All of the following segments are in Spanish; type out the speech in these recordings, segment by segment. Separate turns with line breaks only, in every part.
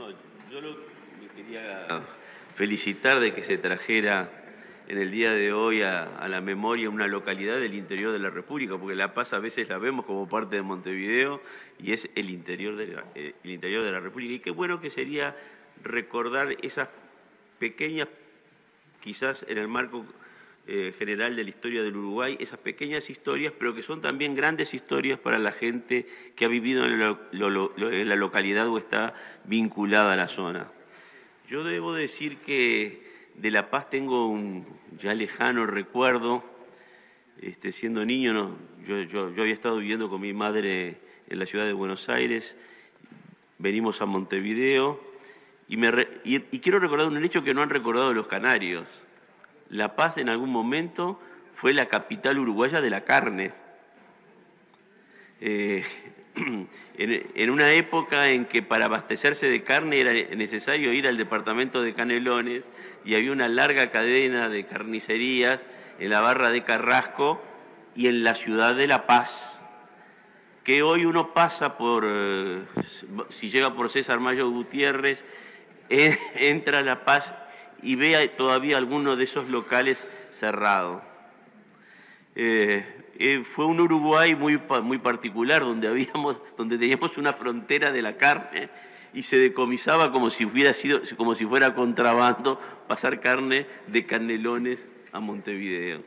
No, me quería felicitar de que se trajera en el día de hoy a la memoria una localidad del interior de la República, porque La Paz a veces la vemos como parte de Montevideo y es el interior de la República. Y qué bueno que sería recordar esas pequeñas, quizás en el marco general de la historia del Uruguay, esas pequeñas historias, pero que son también grandes historias para la gente que ha vivido en la localidad o está vinculada a la zona. Yo debo decir que de La Paz tengo un ya lejano recuerdo. Siendo niño, no, yo había estado viviendo con mi madre en la ciudad de Buenos Aires, venimos a Montevideo y quiero recordar un hecho que no han recordado los canarios. La Paz en algún momento fue la capital uruguaya de la carne. En una época en que para abastecerse de carne era necesario ir al departamento de Canelones y había una larga cadena de carnicerías en la barra de Carrasco y en la ciudad de La Paz, que hoy uno pasa por, si llega por César Mayo Gutiérrez, entra a La Paz y ve todavía algunos de esos locales cerrados. Fue un Uruguay muy particular, donde teníamos una frontera de la carne y se decomisaba como si fuera contrabando pasar carne de Canelones a Montevideo.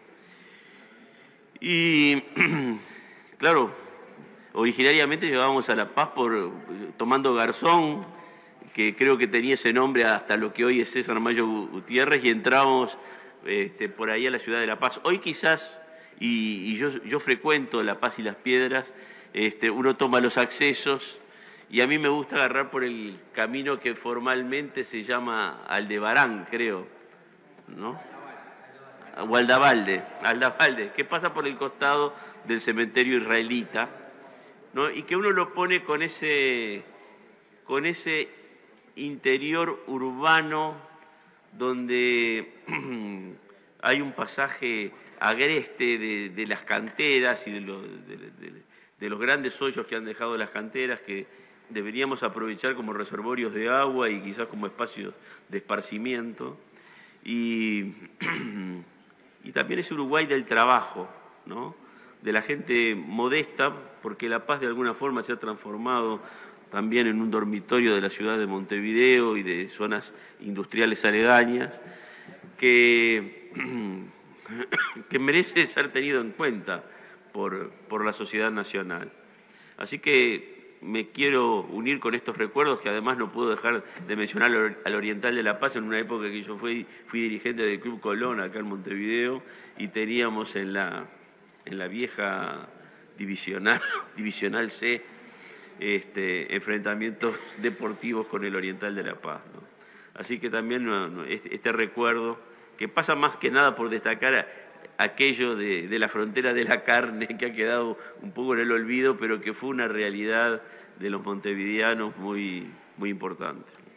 Y claro, originariamente llegábamos a La Paz tomando Garzón, que creo que tenía ese nombre hasta lo que hoy es César Mayo Gutiérrez, y entrábamos por ahí a la ciudad de La Paz. Hoy quizás, y yo frecuento La Paz y Las Piedras, uno toma los accesos y a mí me gusta agarrar por el camino que formalmente se llama Aldebarán, creo, ¿no? Aldabalde, que pasa por el costado del cementerio israelita, ¿no? Y que uno lo pone con ese interior urbano donde hay un pasaje agreste de las canteras y de los grandes hoyos que han dejado las canteras, que deberíamos aprovechar como reservorios de agua y quizás como espacios de esparcimiento. Y también es Uruguay del trabajo, ¿no? De la gente modesta, porque La Paz de alguna forma se ha transformado también en un dormitorio de la ciudad de Montevideo y de zonas industriales aledañas, que merece ser tenido en cuenta por la sociedad nacional. Así que me quiero unir con estos recuerdos, que además no puedo dejar de mencionar al Oriental de La Paz, en una época que yo fui dirigente del Club Colón acá en Montevideo, y teníamos en la vieja divisional C, enfrentamientos deportivos con el Oriental de La Paz, ¿no? Así que también este recuerdo, que pasa más que nada por destacar aquello de la frontera de la carne, que ha quedado un poco en el olvido, pero que fue una realidad de los montevideanos muy importante.